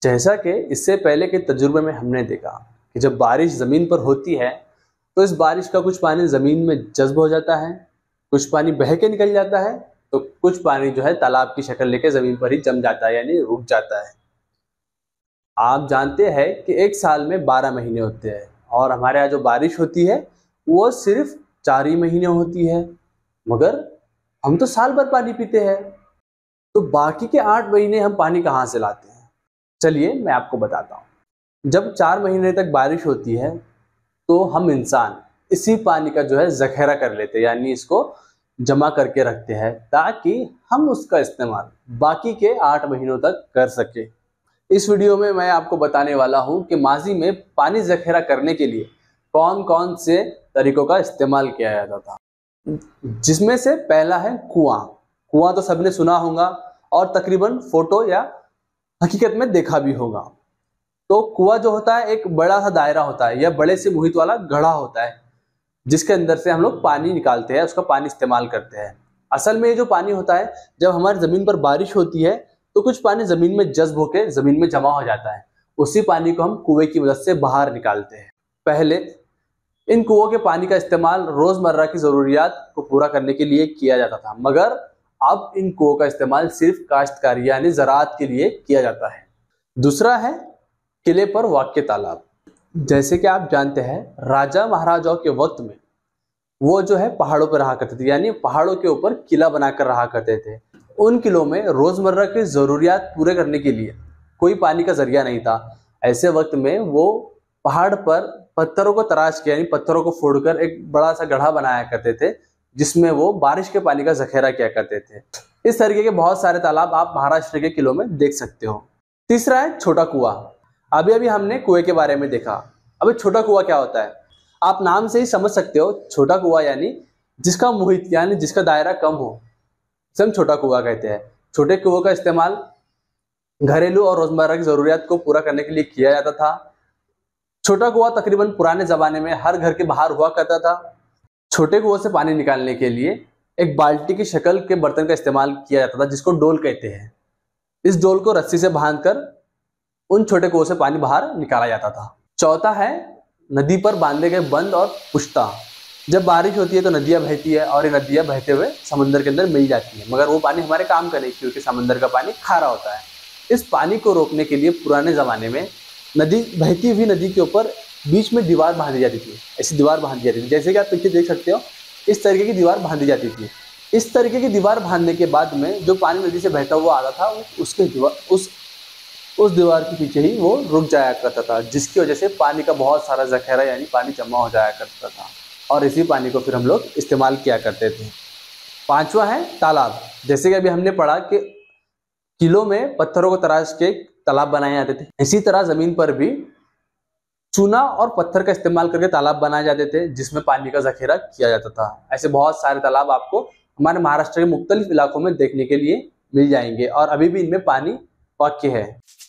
जैसा कि इससे पहले के तजुर्बे में हमने देखा कि जब बारिश ज़मीन पर होती है तो इस बारिश का कुछ पानी ज़मीन में जज्ब हो जाता है, कुछ पानी बह के निकल जाता है, तो कुछ पानी जो है तालाब की शक्ल लेके ज़मीन पर ही जम जाता है, यानी रुक जाता है। आप जानते हैं कि एक साल में 12 महीने होते हैं और हमारे यहाँ जो बारिश होती है वो सिर्फ 4 ही महीने होती है, मगर हम तो साल भर पानी पीते हैं, तो बाकी के 8 महीने हम पानी कहाँ से लाते हैं? चलिए मैं आपको बताता हूँ। जब 4 महीने तक बारिश होती है तो हम इंसान इसी पानी का जो है ज़ख़ीरा कर लेते हैं, यानी इसको जमा करके रखते हैं ताकि हम उसका इस्तेमाल बाकी के 8 महीनों तक कर सके। इस वीडियो में मैं आपको बताने वाला हूँ कि माजी में पानी ज़ख़ीरा करने के लिए कौन कौन से तरीकों का इस्तेमाल किया जाता था, जिसमें से पहला है कुआं। कुआं तो सबने सुना होगा और तकरीबन फोटो या हकीकत में देखा भी होगा। तो कुआं जो होता है एक बड़ा सा दायरा होता है या बड़े से मुहित वाला गड्ढा होता है जिसके अंदर से हम लोग पानी निकालते हैं, उसका पानी इस्तेमाल करते हैं। असल में ये जो पानी होता है, जब हमारी ज़मीन पर बारिश होती है तो कुछ पानी ज़मीन में जज्ब होकर ज़मीन में जमा हो जाता है, उसी पानी को हम कुएं की मदद से बाहर निकालते हैं। पहले इन कुओं के पानी का इस्तेमाल रोज़मर्रा की ज़रूरियात को पूरा करने के लिए किया जाता था, मगर अब इन कुओं का इस्तेमाल सिर्फ काश्तकारी यानी ज़राअत के लिए किया जाता है। दूसरा है किले पर वाक़ तालाब। जैसे कि आप जानते हैं, राजा महाराजाओं के वक्त में वो जो है पहाड़ों पर रहा करते थे, यानी पहाड़ों के ऊपर किला बनाकर रहा करते थे। उन किलों में रोज़मर्रा की ज़रूरियात पूरे करने के लिए कोई पानी का ज़रिया नहीं था। ऐसे वक्त में वो पहाड़ पर पत्थरों को तराश के यानी पत्थरों को फोड़कर एक बड़ा सा गड्ढा बनाया करते थे, जिसमें वो बारिश के पानी का ज़ख़ीरा किया करते थे। इस तरीके के बहुत सारे तालाब आप महाराष्ट्र के किलों में देख सकते हो। तीसरा है छोटा कुआं। अभी हमने कुएं के बारे में देखा, अभी छोटा कुआं क्या होता है आप नाम से ही समझ सकते हो। छोटा कुआं यानी जिसका मुहित यानी जिसका दायरा कम हो, इसे हम छोटा कुआं कहते हैं। छोटे कुओं का इस्तेमाल घरेलू और रोजमर्रा की जरूरियात को पूरा करने के लिए किया जाता था। छोटा कुआं तकरीबन पुराने जमाने में हर घर के बाहर हुआ करता था। छोटे कुओं से पानी निकालने के लिए एक बाल्टी की शक्ल के बर्तन का इस्तेमाल किया जाता था, जिसको डोल कहते हैं। इस डोल को रस्सी से बांधकर उन छोटे कुओं से पानी बाहर निकाला जाता था। चौथा है नदी पर बांधे गए बंद और पुश्ता। जब बारिश होती है तो नदियां बहती है और ये नदियां बहते हुए समंदर के अंदर मिल जाती है, मगर वो पानी हमारे काम का नहीं, क्योंकि समंदर का पानी खारा होता है। इस पानी को रोकने के लिए पुराने ज़माने में बहती हुई नदी के ऊपर बीच में दीवार बांधी जाती थी। ऐसी दीवार बांधी जाती थी, जैसे कि आप पीछे देख सकते हो, इस तरीके की दीवार बांधी जाती थी। इस तरीके की दीवार बांधने के बाद में जो पानी नदी से बहता हुआ आता था उस दीवार के पीछे ही वो रुक जाया करता था, जिसकी वजह से पानी का बहुत सारा ज़ख़ीरा यानी पानी जमा हो जाया करता था और इसी पानी को फिर हम लोग इस्तेमाल किया करते थे। पांचवा है तालाब। जैसे कि अभी हमने पढ़ा कि किलों में पत्थरों को तराश के तालाब बनाए जाते थे, इसी तरह ज़मीन पर भी चूना और पत्थर का इस्तेमाल करके तालाब बनाए जाते थे, जिसमें पानी का ज़ख़ीरा किया जाता था। ऐसे बहुत सारे तालाब आपको हमारे महाराष्ट्र के मुख्तलिफ इलाकों में देखने के लिए मिल जाएंगे और अभी भी इनमें पानी वाक़ई है।